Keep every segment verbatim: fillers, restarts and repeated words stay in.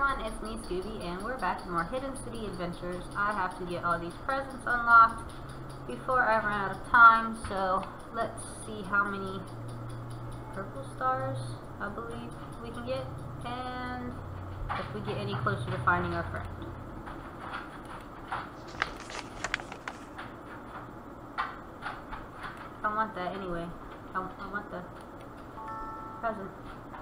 everyone, it's me, Scooby, and we're back with more Hidden City Adventures. I have to get all these presents unlocked before I run out of time, so let's see how many purple stars I believe we can get, and if we get any closer to finding our friend. I want that anyway. I, I want the present.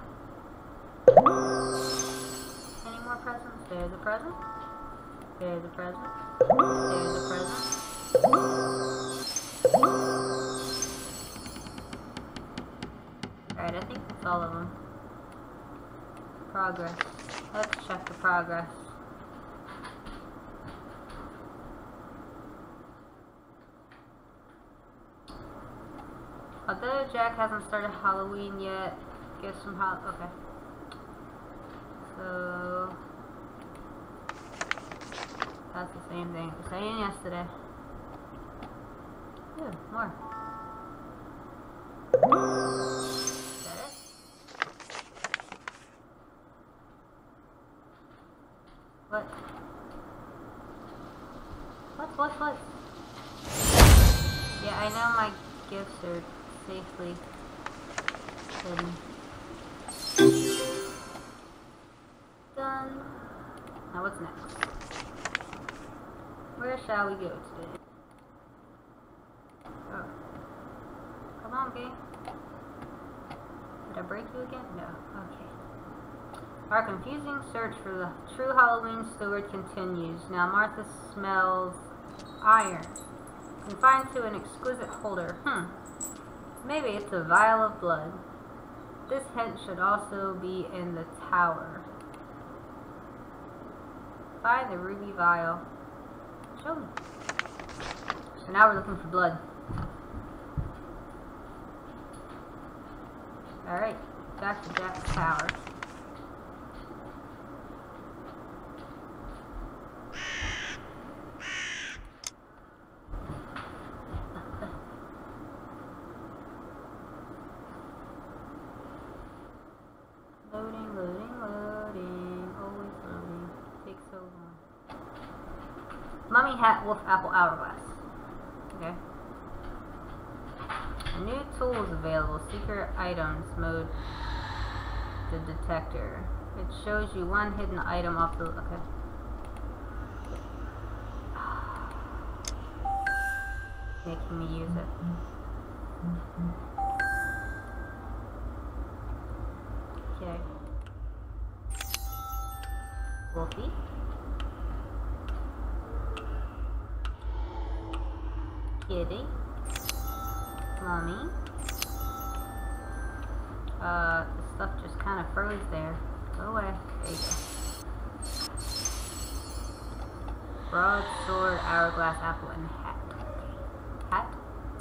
Any more presents? There's a present. There's a present. There's a present. Alright, I think that's all of them. Progress. Let's check the progress. Although Jack hasn't started Halloween yet, get some Hall- okay. So that's the same thing I was saying yesterday. Ooh, more. Is that it? What? What? What? What? Yeah, I know my gifts are safely hidden. Done. Now what's next? Where shall we go today? Oh. Come on, game. Did I break you again? No. Okay. Our confusing search for the true Halloween steward continues. Now Martha smells iron. Confined to an exquisite holder. Hmm. Maybe it's a vial of blood. This hint should also be in the tower. Find the ruby vial. Show me. So now we're looking for blood. Alright, back to Jack's tower. Loading, loading, loading. Always loading. Takes so long. Mummy hat, wolf apple, hourglass. Okay. A new tool is available. Secret items mode. The detector. It shows you one hidden item off the. Okay. Making me use it. Okay. Wolfie. Kitty. Mommy. Uh, the stuff just kind of froze there. Go away. There you go. Broadsword, hourglass, apple, and hat. Hat?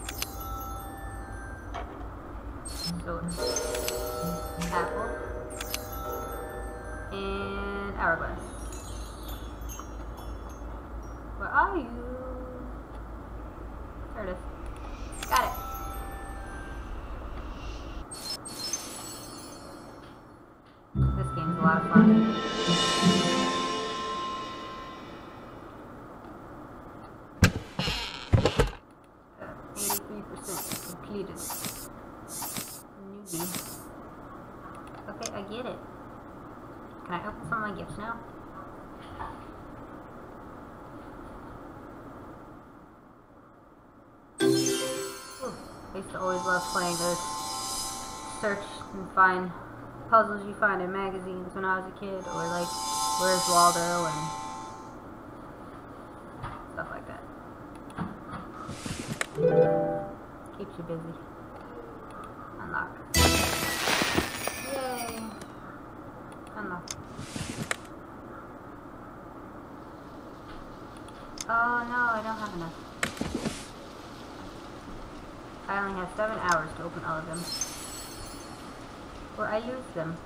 Sword. Apple. And hourglass. Where are you? There it is. Got it. This game's a lot of fun. eighty-three percent completed. Newbie. Okay, I get it. Can I open some of my gifts now? Ooh, I used to always love playing those search and find puzzles you find in magazines when I was a kid, or like Where's Waldo and stuff like that. Keeps you busy. Unlock. Yay! Unlock. Oh no, I don't have enough. I only have seven hours to open all of them. Or I lose them.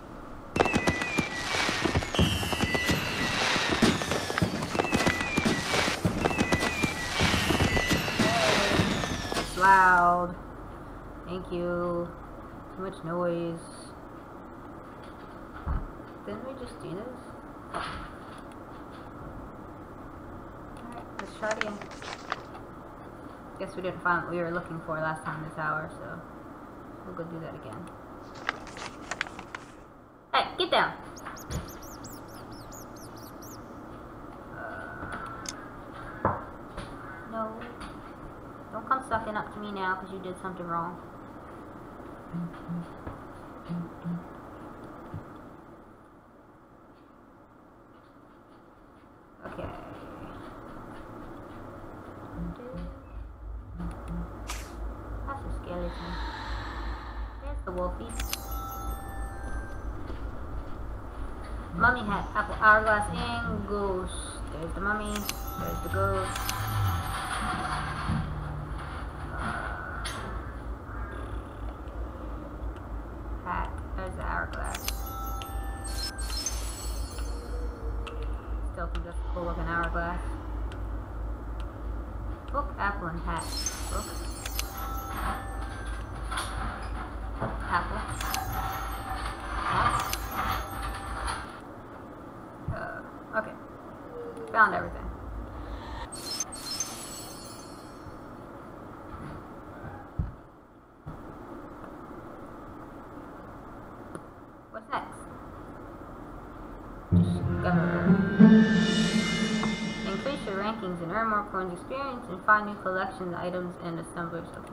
It's loud. Thank you. Too much noise. Didn't we just do this? Alright, let's try it again. Guess we didn't find what we were looking for last time this hour, so we'll go do that again. Hey, get down! Uh, no. Don't come sucking up to me now because you did something wrong. Okay. That's a skeleton. There's the wolfie. Mummy hat, apple, hourglass, and ghost. There's the mummy. There's the ghost. Hat. There's the hourglass. Still think that's a cool looking hourglass. Book, apple, and hat. Book. Apple. Hat. Uh, okay. Found everything. What's next? Discover. Increase your rankings and earn more coins experience and find new collections, items, and assemblers. Okay.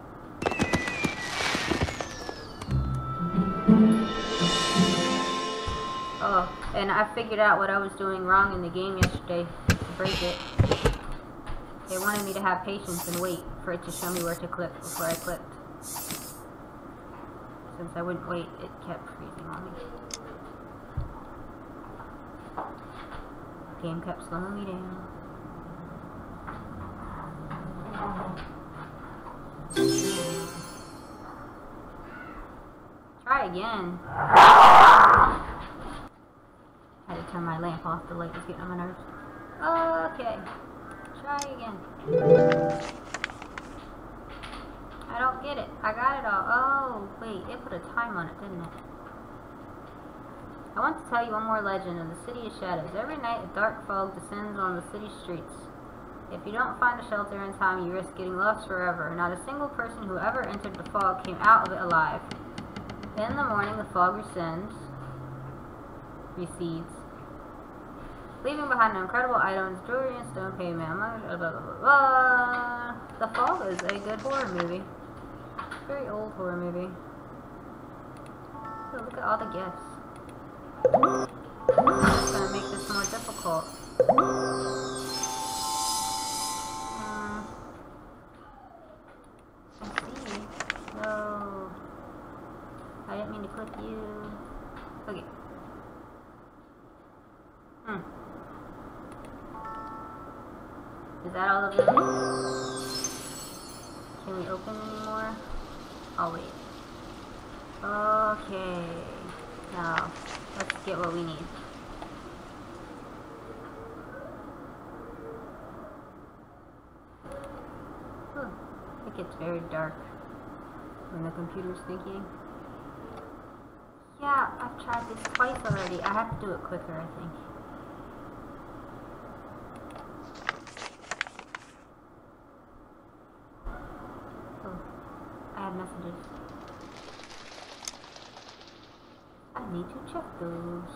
Oh, and I figured out what I was doing wrong in the game yesterday to break it. They wanted me to have patience and wait for it to show me where to click before I clicked. Since I wouldn't wait, it kept freezing on me. The game kept slowing me down. Try again. I had to turn my lamp off, the light was getting on my nerves. Okay. Try again. I don't get it. I got it all. Oh, wait. It put a time on it, didn't it? I want to tell you one more legend of the City of Shadows. Every night, a dark fog descends on the city streets. If you don't find a shelter in time, you risk getting lost forever. Not a single person who ever entered the fog came out of it alive. In the morning, the fog rescinds, recedes, leaving behind incredible items, jewelry, and stone pavement. Blah, blah, blah, blah. The Fog is a good horror movie. Very old horror movie. Oh, look at all the gifts. It's gonna make this more difficult. Um, let's see. No. I didn't mean to click you. Okay. Hmm. Is that all of them? Can we open any more? Oh wait. Okay. Now, let's get what we need. Ooh, it gets very dark when the computer's thinking. Yeah, I've tried this twice already. I have to do it quicker, I think. Oh, I have messages. I need to check those.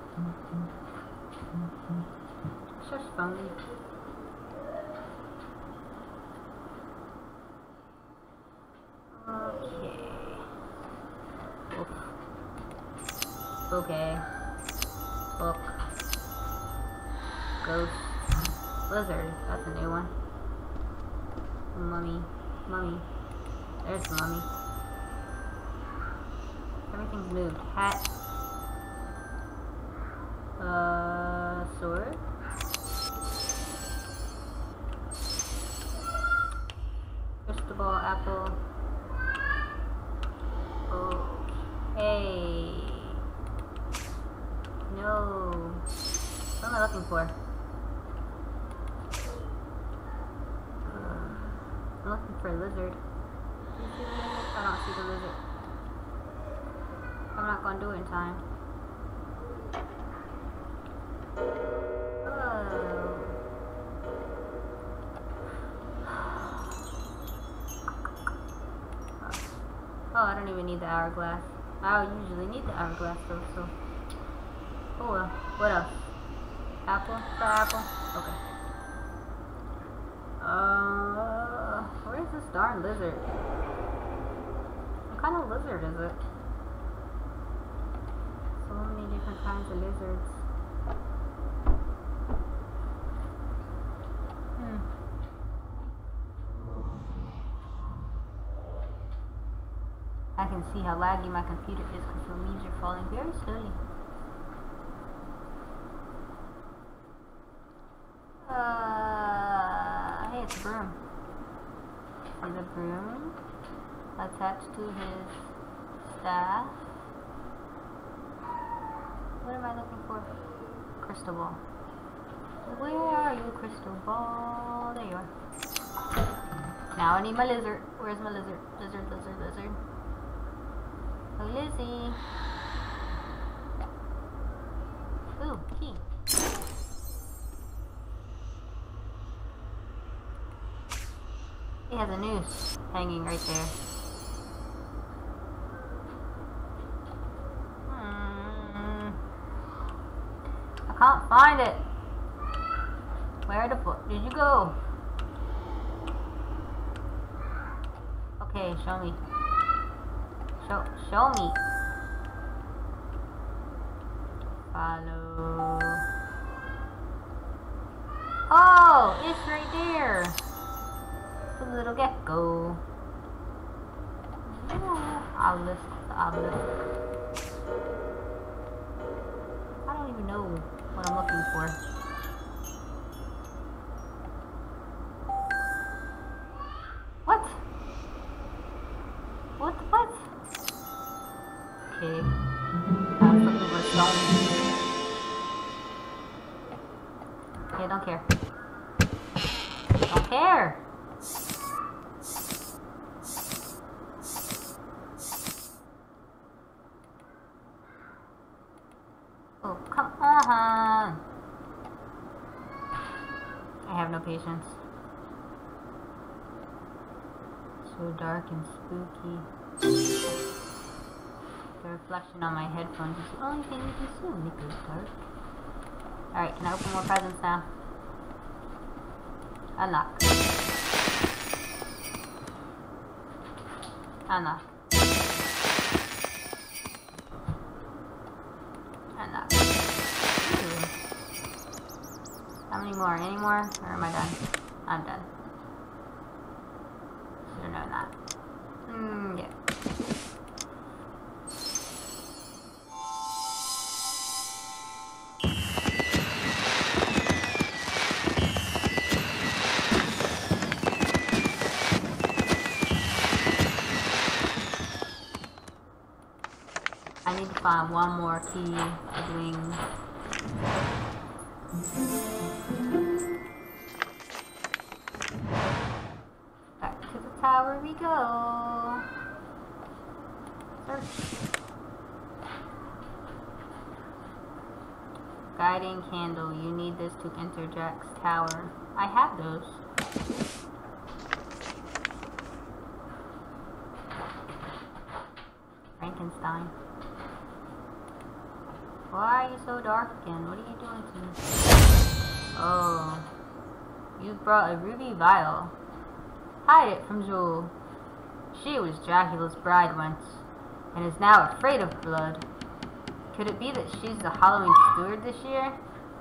It's just phony. Okay. Oof. Okay. Book. Ghost. Lizard. That's a new one. Mummy. Mummy. There's the mummy. Everything's moved. Hat. Uh, sword. Crystal ball, apple. Okay. No. What am I looking for? Uh, I'm looking for a lizard. Do you see the lizard? I don't see the lizard. I'm not gonna do it in time. Oh, I don't even need the hourglass. I usually need the hourglass though, so. Oh well. What else? Apple? Try apple? Okay. Uh, where's this darn lizard? What kind of lizard is it? So many different kinds of lizards. Hmm. I can see how laggy my computer is because the leaves are falling very slowly. Uh, hey, it's a broom. See the broom attached to his staff. What am I looking for? Crystal ball. Where are you, crystal ball? There you are. Now I need my lizard. Where's my lizard? Lizard, lizard, lizard. Oh, Lizzie. Ooh, key. He has a noose hanging right there. Hmm. I can't find it. Where the fuck did you go? Okay, show me. Show, show me. Follow. Oh, it's right there. It's a little gecko. Obelisk, obelisk. I don't even know what I'm looking for. What? What? What? Okay. I was looking for stone. Okay, don't care. Don't care. Oh, come on. I have no patience. So dark and spooky. The reflection on my headphones is the only thing you can see when it goes dark. Alright, can I open more presents now? Unlock. Unlock. Unlock. Ooh. How many more? Any more? Or am I done? I'm done. Should have known that. Hmm, yeah. I need to find one more key of wings. Back to the tower we go. Search. Guiding candle. You need this to enter Jack's tower. I have those. Frankenstein. Why are you so dark again? What are you doing to me? Oh. You brought a ruby vial. Hide it from Jewel. She was Dracula's bride once, and is now afraid of blood. Could it be that she's the Halloween steward this year?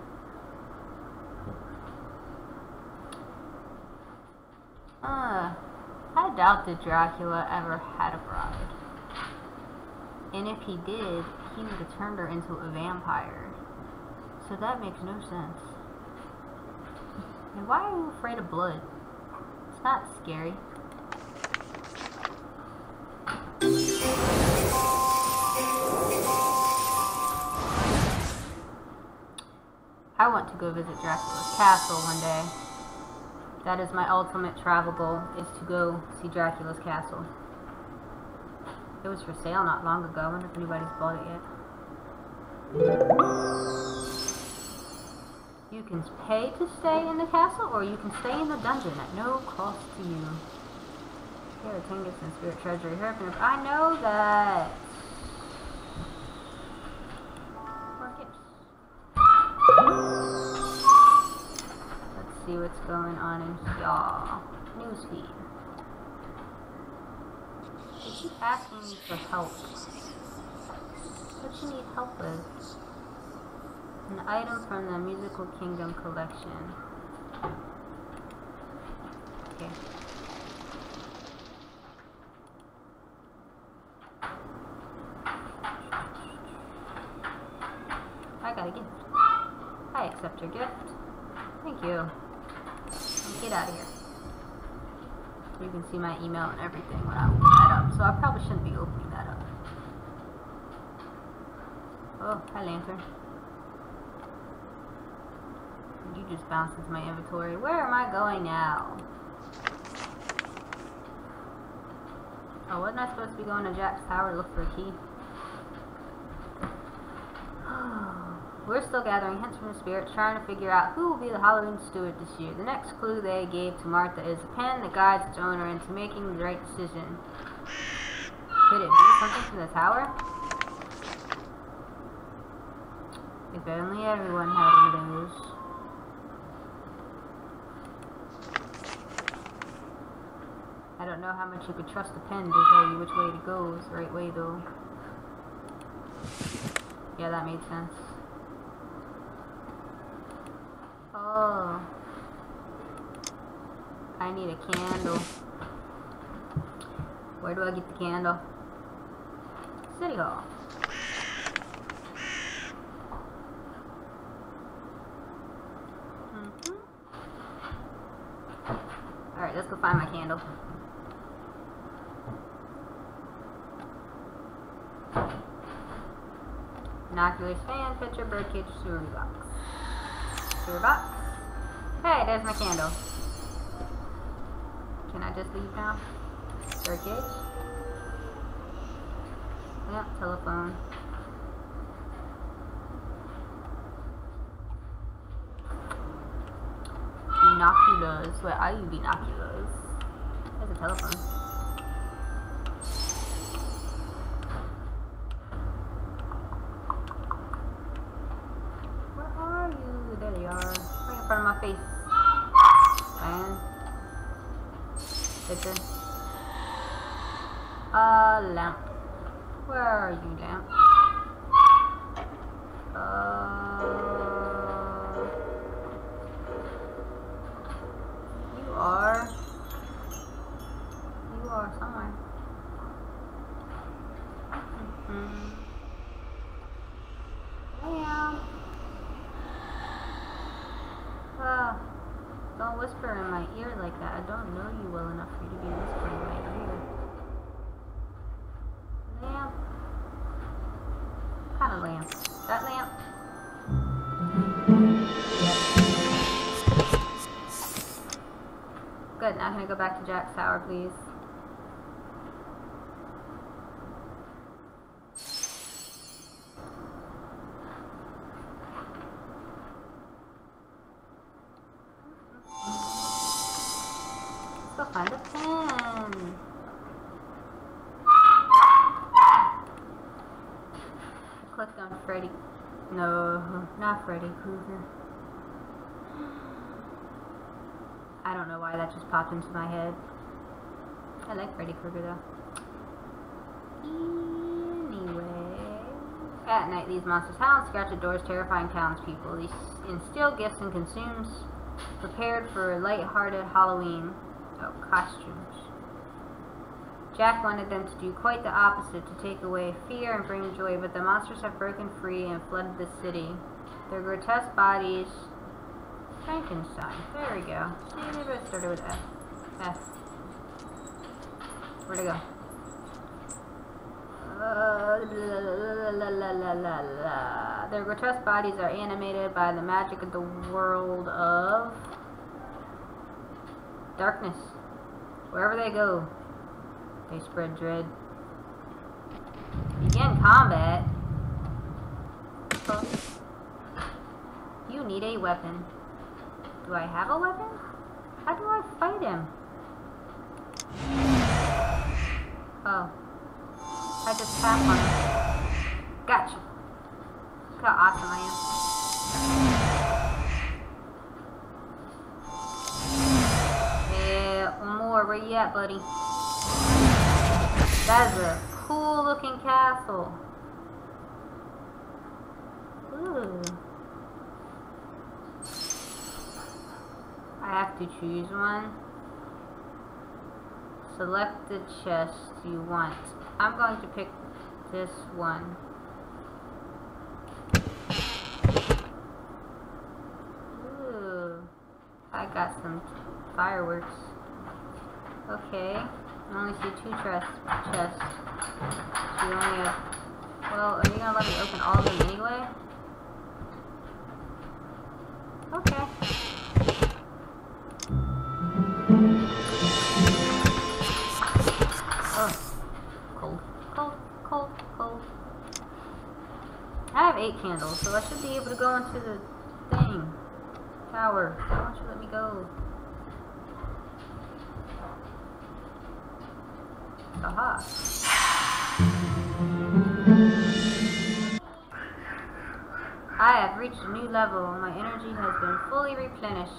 Uh, I doubt that Dracula ever had a bride. And if he did, he would have turned her into a vampire. So that makes no sense. And why are you afraid of blood? It's not scary. I want to go visit Dracula's castle one day. That is my ultimate travel goal, is to go see Dracula's castle. It was for sale not long ago. I wonder if anybody's bought it yet. You can pay to stay in the castle, or you can stay in the dungeon at no cost to you. Here are ten gifts and spirit treasury. Here, I know that. More gifts. Let's see what's going on in here. Newsfeed. They keep asking me for help. What you need help with? An item from the Musical Kingdom collection. Okay. I got a gift. I accept your gift. Thank you. Get out of here. You can see my email and everything when I open that up, so I probably shouldn't be opening that up. Oh, hi Lantern. You just bounced into my inventory. Where am I going now? Oh, wasn't I supposed to be going to Jack's Tower to look for a key? We're still gathering hints from the spirits, trying to figure out who will be the Halloween steward this year. The next clue they gave to Martha is a pen that guides its owner into making the right decision. Could it be something from the tower? If only everyone had one of those. I don't know how much you could trust a pen to tell you which way to go is the right way, though. Yeah, that made sense. Oh. I need a candle. Where do I get the candle? City Hall. Mm-hmm. Alright, let's go find my candle. Binoculars, fan, picture, birdcage, sewer box. Sewer box. Hey, there's my candle. Can I just leave now? Birdcage. Yep, telephone. Binoculars. Where are you, binoculars? There's a telephone. There they are. Right in front of my face. And picture. A lamp. Where are you, lamp? Uh, you are. You are somewhere. Mm-hmm. Lamp. Uh, don't whisper in my ear like that. I don't know you well enough for you to be whispering in my ear. Lamp? What kind of lamp? That lamp? Good, now can I go back to Jack's Tower, please? Go find a pen. I clicked on Freddy. No, not Freddy Krueger. I don't know why that just popped into my head. I like Freddy Krueger though. Anyway, at night these monsters howl and scratch at doors, terrifying townspeople. These instill gifts and consumes, prepared for a light-hearted Halloween. Oh, costumes. Jack wanted them to do quite the opposite, to take away fear and bring joy, but the monsters have broken free and flooded the city. Their grotesque bodies... Frankenstein. There we go. See, they both started with F. F. Where'd it go? Uh, la, la, la, la, la, la. Their grotesque bodies are animated by the magic of the world of... darkness. Wherever they go, they spread dread. Begin combat. Oh. You need a weapon. Do I have a weapon? How do I fight him? Oh. I just tap on him. Gotcha. Look how awesome I am. Yeah, one more. Where you at, buddy? That is a cool looking castle. Ooh. I have to choose one. Select the chest you want. I'm going to pick this one. Ooh. I got some fireworks. Okay. I only see two chests. chests. So you only have... Well, are you gonna let me open all of them anyway? Okay. Oh. Cold. Cold. Cold. Cold. I have eight candles, so I should be able to go into the thing. Tower. Why won't you let me go? Aha. I have reached a new level. My energy has been fully replenished.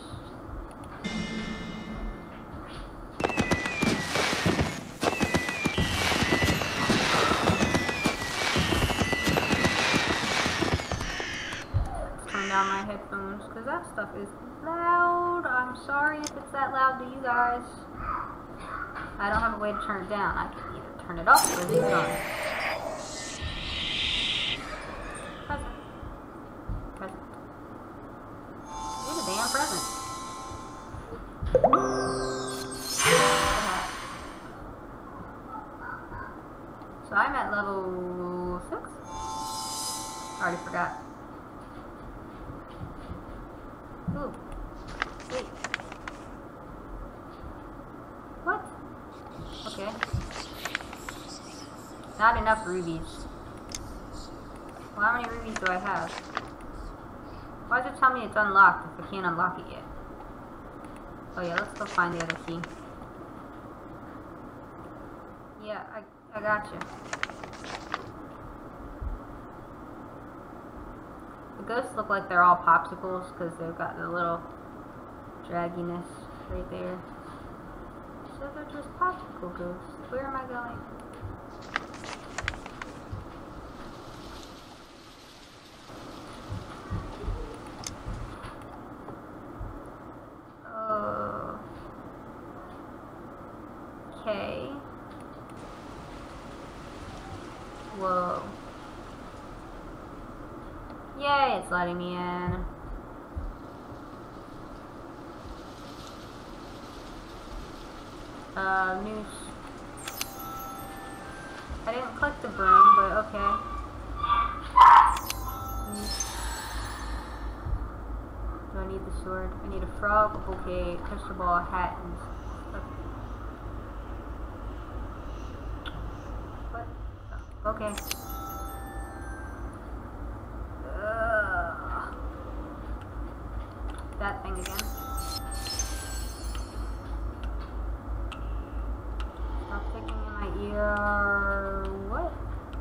Let's turn down my headphones because that stuff is loud. I'm sorry if it's that loud to you guys. I don't have a way to turn it down. I can either turn it off or leave it on. Present. Present. You're the damn present. So I'm at level six? I already forgot. Ooh. Wait. What? Okay. Not enough rubies. Well, how many rubies do I have? Why does it tell me it's unlocked if I can't unlock it yet? Oh yeah, let's go find the other key. Yeah, I, I gotcha. The ghosts look like they're all popsicles because they've got the little dragginess right there. So they're just popsicle ghosts. Where am I going? Oh. Okay. Whoa. Yay, it's letting me in. Uh, noose. I didn't click the broom, but okay. Noose. Do I need the sword? I need a frog, a bouquet, crystal ball, a hat, and stuff. What? Oh, okay. Ugh. That thing again. Ear... what?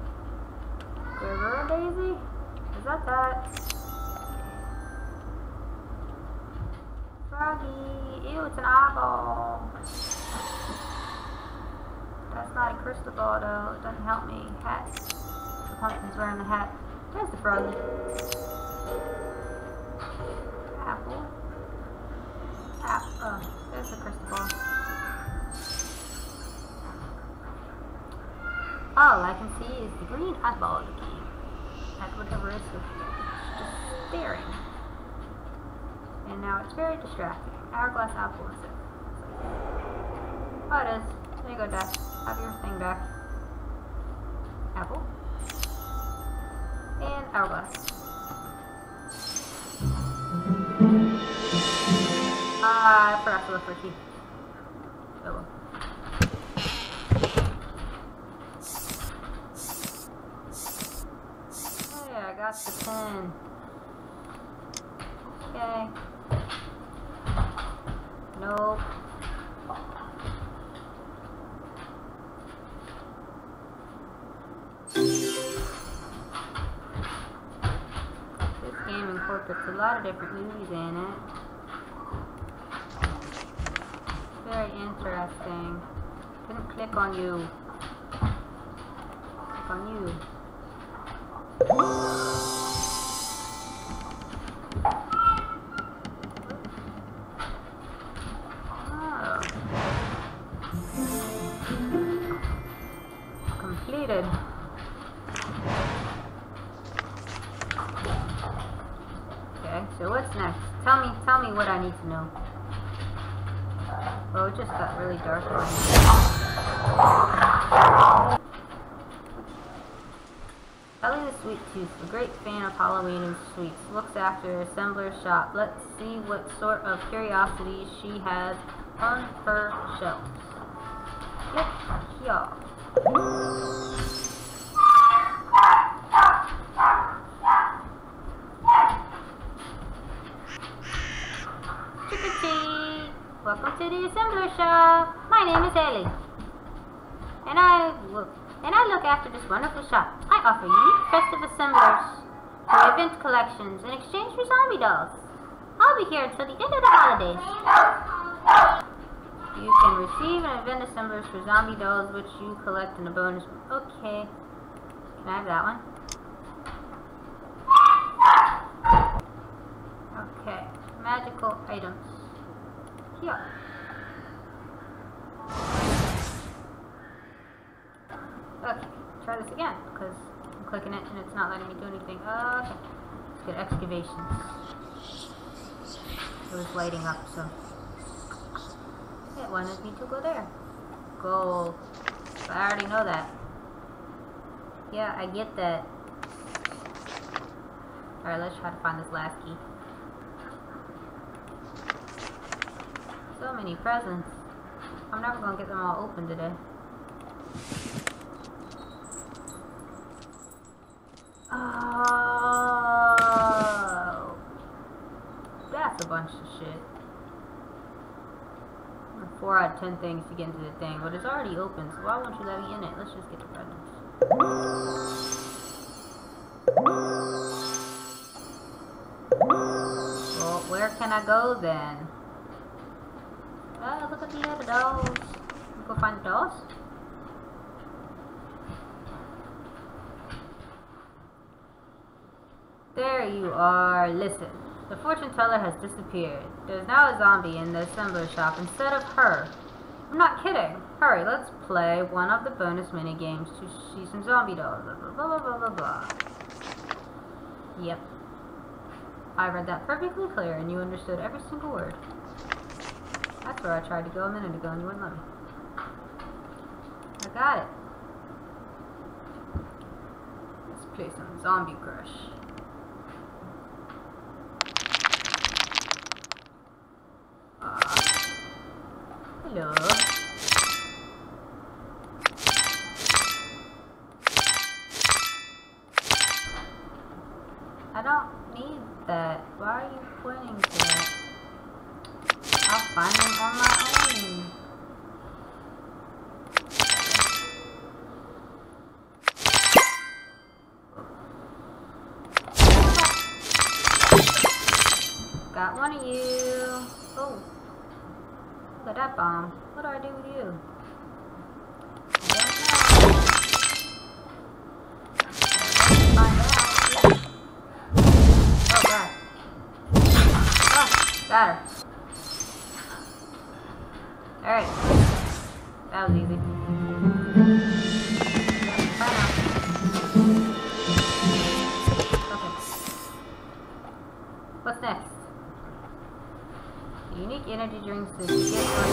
River Daisy? Is that that? Froggy! Ew, it's an eyeball! That's not a crystal ball though, it doesn't help me. Hat. The pumpkin's wearing the hat. There's the froggy. Apple. Apple. Oh, there's the crystal ball. All I can see is the green eyeball again. At whatever it's looking at. Just staring. And now it's very distracting. Hourglass apple is it. Oh, it is. There you go, Dash. Have your thing back. Apple. And hourglass. Ah, I forgot to look for a key. Oh well. I got the pen. Okay. Nope. This game incorporates a lot of different movies in it. Very interesting. Didn't click on you. Click on you. Oh. Completed. Okay, so what's next? Tell me, tell me what I need to know. Oh, it just got really dark. Ellie the Sweet Tooth, a great fan of Halloween and sweets, looks after Assembler's shop. Let's see what sort of curiosities she has on her shelves. Click here. Trick-or-treat! Welcome to the Assembler shop. My name is Ellie, and I look and I look after this wonderful shop. I offer unique festive assemblers for event collections in exchange for zombie dolls. I'll be here until the end of the holidays. You can receive an event assemblers for zombie dolls, which you collect in a bonus. Okay, can I have that one? Okay, magical items. Here. Okay, try this again, because I'm clicking it and it's not letting me do anything. Uh, okay, let's get excavations. It was lighting up, so it wanted me to go there. Gold. I already know that. Yeah, I get that. Alright, let's try to find this last key. So many presents. I'm never gonna get them all open today. Oh, that's a bunch of shit. Four out of ten things to get into the thing, but it's already open, so why won't you let me in it? Let's just get the presents. Well, where can I go then? Oh, look at the other dolls. Go find the dolls. There you are. Listen, the fortune teller has disappeared. There's now a zombie in the assembler shop instead of her. I'm not kidding. Hurry, let's play one of the bonus mini games to see some zombie dolls. Blah blah blah blah blah blah. Yep. I read that perfectly clear, and you understood every single word. That's where I tried to go a minute ago, and you wouldn't let me. I got it. Let's play some Zombie Crush. Uh, hello. I don't need that. Why are you pointing to that? I'll find them on my own. Got one of you. Oh. Look at that bomb. What do I do with you? I don't know. Let's find out. Oh, God. Oh, got her. Alright. That was easy. Bye now. Okay. What's next? Unique energy drinks to get one.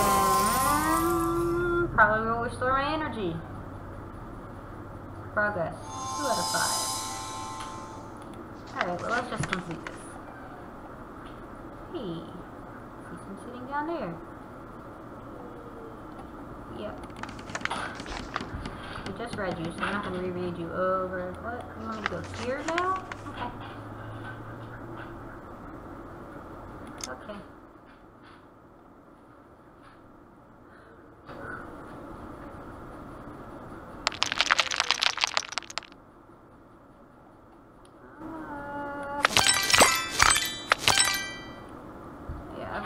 Probably will restore my energy. Progress. Two out of five. Alright, well let's just complete this. Hey. See some sitting down there. Yep. I just read you, so I'm not going to reread you over. What? You want me to go here now? Okay. Okay.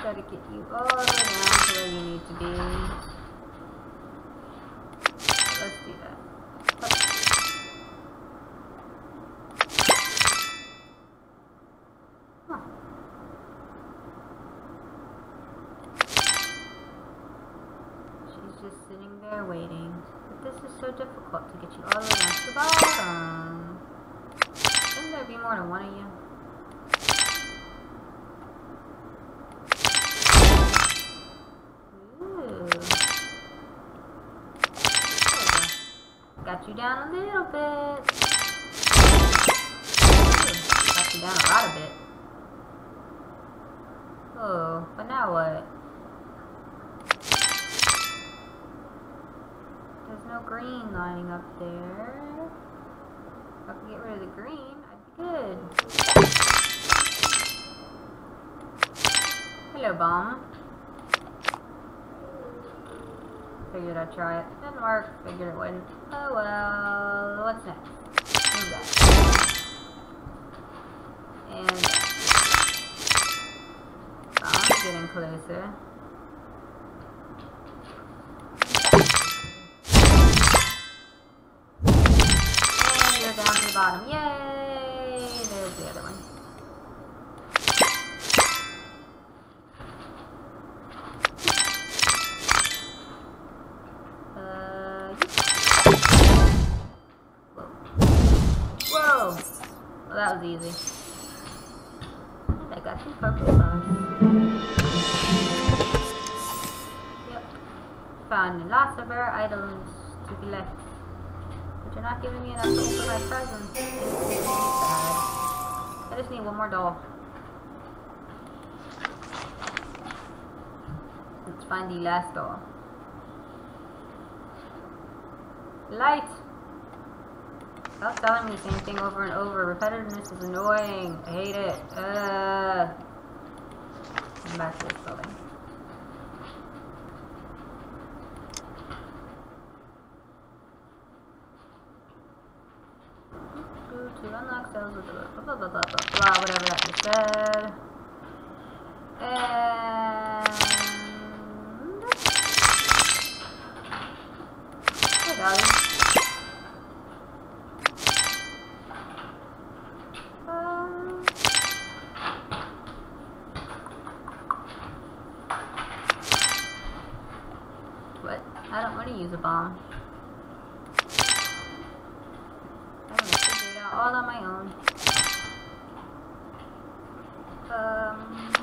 try to get you all the way down to where you need to be. Let's do that. Huh. She's just sitting there waiting. But this is so difficult to get you all the way down to the bottom. Shouldn't there be more than one of you? Got you down a little bit. Got you down a lot of bit. Oh, but now what? There's no green lining up there. If I could get rid of the green, I'd be good. Hello, bomb. Figured I'd try it. Didn't work. Figured it wouldn't. Oh well. What's next? Move that. And I'm getting closer. And you're down to the bottom. Yay! There's the other one. Well, that was easy. I got some purple bugs. Yep. Found lots of rare items to collect. But you're not giving me enough to open my presents. It's sad. I just need one more doll. Let's find the last doll. Light! Stop telling me the same thing over and over. Repetitiveness is annoying. I hate it. Uh, come back to this building. To unlock cells with the blah blah blah blah blah blah, whatever that just said. And hey, darling. I don't want to use a bomb. I'm going to figure it out all on my own. Um,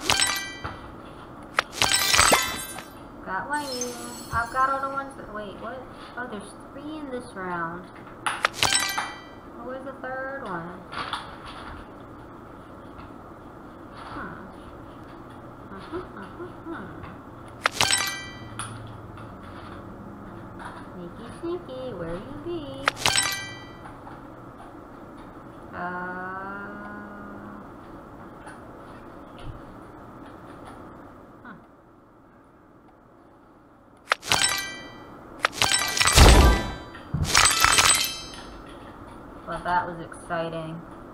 got one of you. I've got all the ones that... Wait, what? Oh, there's three in this round. Oh, where's the third one? Hmm. Uh-huh, uh-huh, uh-huh. Sneaky, sneaky, where you be? Uh... Huh. Well, that was exciting.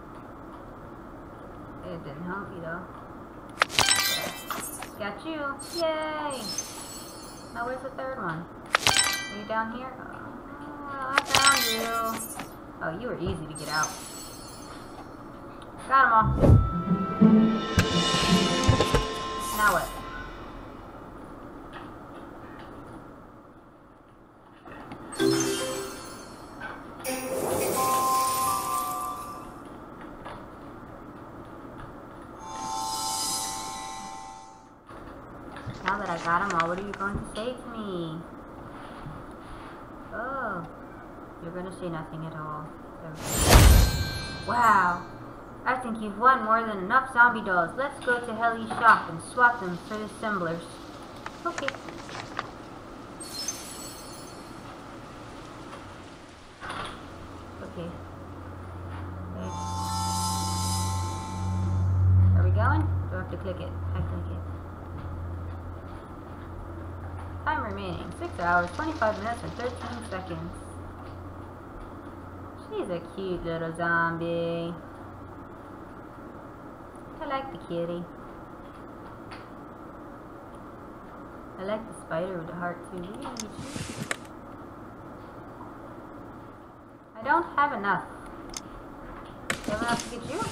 It didn't help me, though. Okay. Got you! Yay! Now, where's the third one? Are you down here? Oh, I found you. Oh, you were easy to get out. Got them all. Now what? Now that I got them all, what are you going to say to me? Oh, you're gonna say nothing at all. Wow, I think you've won more than enough zombie dolls. Let's go to Helly's shop and swap them for the assemblers. Okay. Okay. Okay. Are we going? Do I have to click it? I click it. Time remaining, six hours, twenty-five minutes, and thirteen seconds. She's a cute little zombie. I like the kitty. I like the spider with the heart too. What are you gonna get you? I don't have enough. Do I have enough to get you?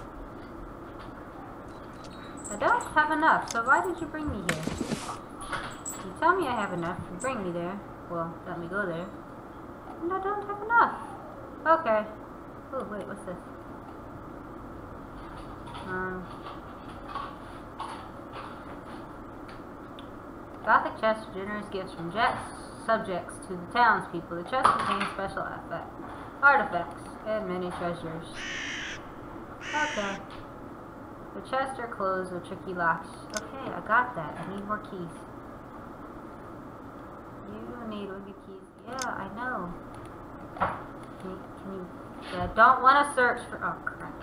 I don't have enough, so why did you bring me here? You tell me I have enough, you bring me there. Well, let me go there. And I don't have enough. Okay. Oh, wait, what's this? Um... Gothic chest for generous gifts from Jet's subjects to the townspeople. The chest contains special effect, artifacts and many treasures. Okay. The chests are closed with tricky locks. Okay, I got that. I need more keys. You need wicked keys. Yeah, I know. Can you, can you yeah, don't want to search for... Oh, crap.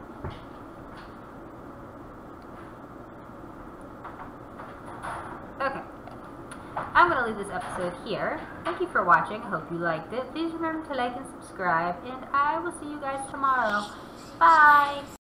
Okay. I'm going to leave this episode here. Thank you for watching. Hope you liked it. Please remember to like and subscribe. And I will see you guys tomorrow. Bye!